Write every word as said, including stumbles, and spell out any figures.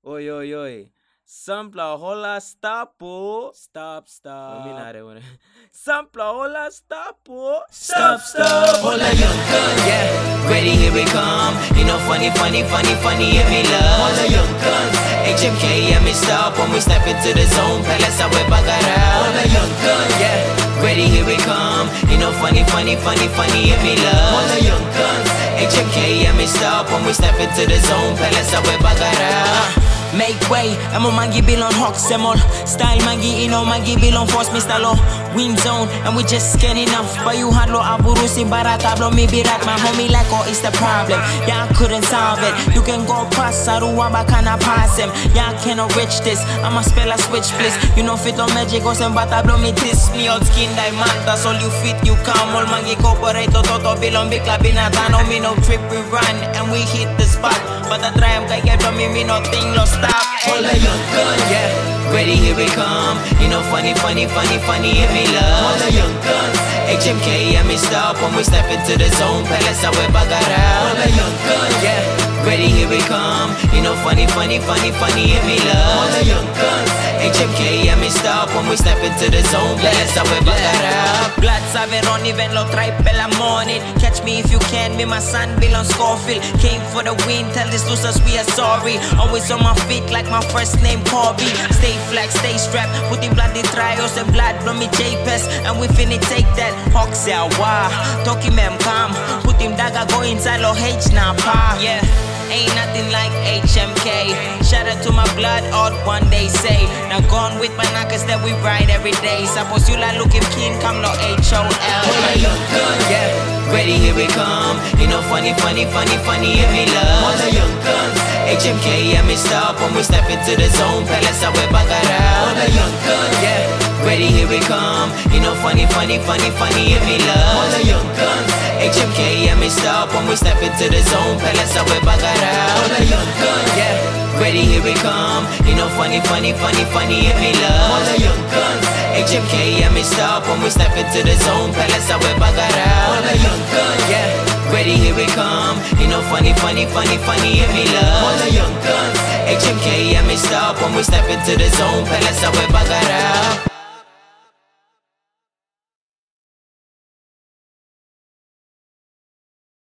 Oi, oi, oi. Sampla hola stapo. Stop, stop. Minare one. Sampla hola stapo. Stop, stop, hold a young gun, yeah. Ready, here we come. You know, funny, funny, funny, funny, yeah, me love. Hold a young guns. H M K, yeah, me stop when we step into the zone. Palace, I wear bagara. Hold a young gun, yeah. Ready, here we come. You know, funny, funny, funny, funny, yeah, me love. Hold a young guns. H M K, yeah, me stop when we step into the zone. Palace, I wear bagara. Make way, amo mangi bilon hawk semol. Style mangi ino mangi bilon force me stalo. Win zone, and we just scanning enough. But you handlo aburu si baratablo mi birat. My homie like oh it's the problem. Yeah, I couldn't solve it. You can go past Saruwa bakana pass him. Yeah, I cannot reach this. I'ma spell a switch please. You know fit on magic or some batablo me this. Me old skin diamond, that's all you fit. You come all mangi corporate toto bilon big club in a no me no trip we run and we hit the spot. But I try am get from me me nothing lost. Hold a young gun, yeah. Ready, here we come. You know, funny, funny, funny, funny, yeah, me love. Hold a young guns. H M K, yeah, me stop when we step into the zone. Palace, I wear bagara. Hold a young gun, yeah. Ready, here we come. You know, funny, funny, funny, funny, yeah, me love. Hold a young guns. H M K, yeah, me stop when we step into the zone. Palace, I wear bagara. Blood Saveron even lo try pela morning. Catch me if you can, me my son Bill on Scofield. Came for the win, tell these losers we are sorry. Always on my feet like my first name Corby. Stay flat, stay strapped, putting blood in trials and blood from me J P E S. And we finna take that Hawks ya wah. Talking mem calm, put him dagger go inside lo H na pa. Yeah. Ain't nothing like H M K. Shout out to my blood odd one day say. Now gone with my knockers that we ride every day. Suppose you like looking keen, come no H O L. Hold a young gun, yeah. Ready, here we come. You know, funny, funny, funny, funny, yeah, me love. Hold a young guns. H M K, yeah, me stop when we step into the zone. Palace, I wear bagara. Hold a young gun, yeah. Ready, here we come. You know, funny, funny, funny, funny, yeah, me love. Hold a young guns. H M K, yeah, me stop when we step into the zone. Palace, I wear bagara. Hold a young gun, yeah. Ready, here we come. You know, funny, funny, funny, funny, yeah, me love. Hold a young guns. H M K, yeah, me stop when we step into the zone. Palace, I wear bagara. Hold a young gun, yeah. Ready, here we come. You know, funny, funny, funny, funny, yeah, me love. Hold a young guns. H M K, yeah, me stop when we step into the zone. Palace, I wear bagara.